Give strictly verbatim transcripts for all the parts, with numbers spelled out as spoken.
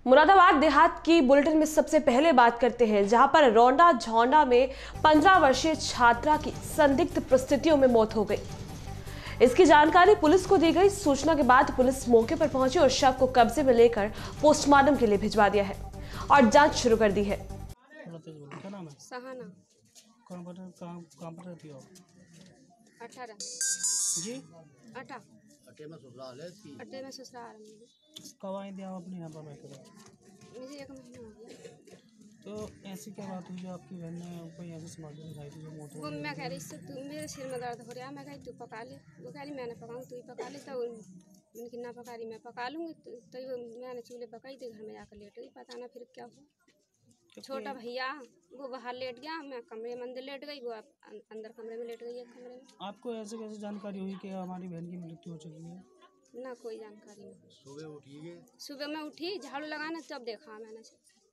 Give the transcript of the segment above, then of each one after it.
मुरादाबाद देहात की बुलेटिन में सबसे पहले बात करते हैं, जहां पर रौंडा झौंडा में पंद्रह वर्षीय छात्रा की संदिग्ध परिस्थितियों में मौत हो गई। इसकी जानकारी पुलिस को दी गई। सूचना के बाद पुलिस मौके पर पहुंची और शव को कब्जे में लेकर पोस्टमार्टम के लिए भिजवा दिया है और जांच शुरू कर दी है। क्या नाम है? सहाना। कहाँ पर कहाँ कहाँ पर रहती हो? अठारह। जी? अठा अटे में ससुराल है इसकी। अटे में ससुराल है मेरे। कब आई थी आप अपने यहाँ पर? मैं करा मुझे एक महीना हो गया। तो ऐसी क्या बात हुई जो आपकी बहन ने कोई ऐसी सामग्री दिखाई थी जो मौत हो वो गई? मैं कह रही इससे तू मेरे सिर में दर्द हो रहा है, मैं कही तू पका ले। वो कह रही मैंने पकाऊँ तू ही पका ले। तो उनकी ना पका रही मैं पका लूँगी। तो, तो वो मैंने चूल्हे पकाई थी, घर में जाकर लेट गई। पता ना फिर क्या हुआ। छोटा भैया वो बाहर लेट गया, मैं कमरे में अंदर लेट गई, वो अंदर कमरे में लेट गई एक कमरे में। आपको ऐसे कैसे जानकारी हुई कि हमारी बहन की मृत्यु हो चुकी है? ना कोई जानकारी नहीं। सुबह उठी सुबह मैं उठी झाड़ू लगाना तब देखा मैंने।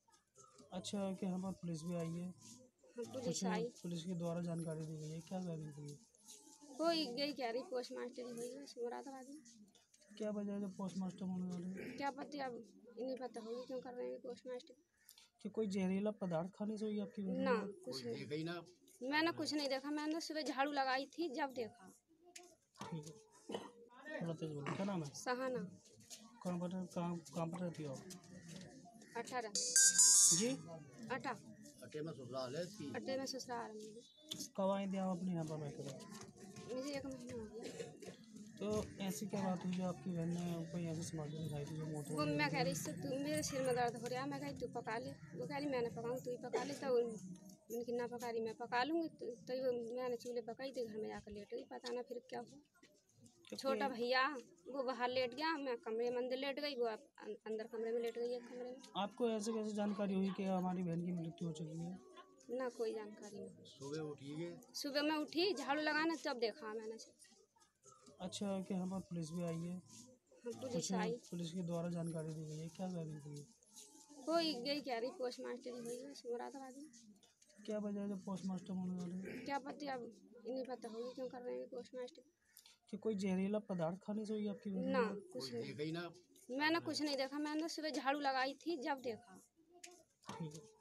अच्छा, कि यहाँ पर पुलिस भी आई है? हाँ, पुलिस आई। पुलिस के द्वारा जानकारी दी गई है, क्या कह रही थी? कोई यही कह रही पोस्टमास्टर हुई है मुरादाबाद में। क्या वजह है जब पोस्टमास्टर होने वाले? क्या पता, अब इन्हें पता होगी क्यों कर रहे हैं पोस्टमास्टर। कि कोई जहरीला पदार्थ खाने से हुई आपकी बहन? ना कुछ नहीं, ना मैंने कुछ नहीं देखा। मैंने सुबह झाड़ू लगाई थी जब देखा। ठीक है, थोड़ा तेज बोलो। क्या नाम है? सहाना। कहाँ पर कहाँ कहाँ पर रहती हो? अठारह। जी? अठा अटे में ससुराल है इसकी। अटे में ससुराल है मेरे। कब आई थी आप अपने यहाँ पर? मैं करा मुझे एक महीना हो गया। तो ऐसी क्या बात हुई जो आपकी बहन ने कोई ऐसी सामग्री दिखाई थी जो मौत हो वो गई? मैं कह रही इससे तू मेरे सिर में दर्द हो रहा है, मैं कही तू पका ले। वो कह रही मैंने पकाऊँ तू ही पका ले। तो उनकी ना पका रही मैं पका लूँगी। तो, तो मैंने चूल्हे पकाई थी, घर में जाकर लेट गई। पता ना फिर क्या हुआ। छोटा भैया वो बाहर लेट गया, मैं कमरे में अंदर लेट गई, वो अंदर कमरे में लेट गई एक कमरे में। आपको ऐसे कैसे जानकारी हुई कि हमारी बहन की मृत्यु हो चुकी है? ना कोई जानकारी नहीं। सुबह उठी सुबह मैं उठी झाड़ू लगाना तब देखा मैंने। अच्छा, कि यहाँ पर पुलिस भी आई है? हाँ, पुलिस आई। पुलिस के द्वारा जानकारी दी गई है, क्या कह रही थी? कोई यही कह रही पोस्टमास्टर हुई है मुरादाबाद में। क्या वजह है जब पोस्टमास्टर होने वाले? क्या पता, अब इन्हें पता होगी क्यों कर रहे हैं पोस्टमास्टर। कि कोई जहरीला पदार्थ खाने से हुई आपकी बहन? ना कुछ नहीं, ना मैंने कुछ नहीं देखा। मैंने सुबह झाड़ू लगाई थी जब देखा। ठीक है।